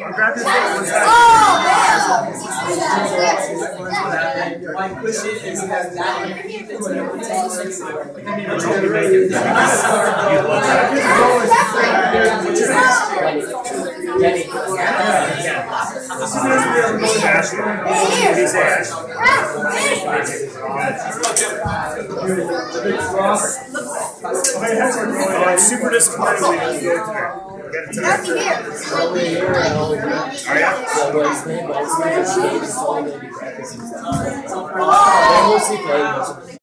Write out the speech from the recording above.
grab your foot. My question is that it's super disappointing. Are you?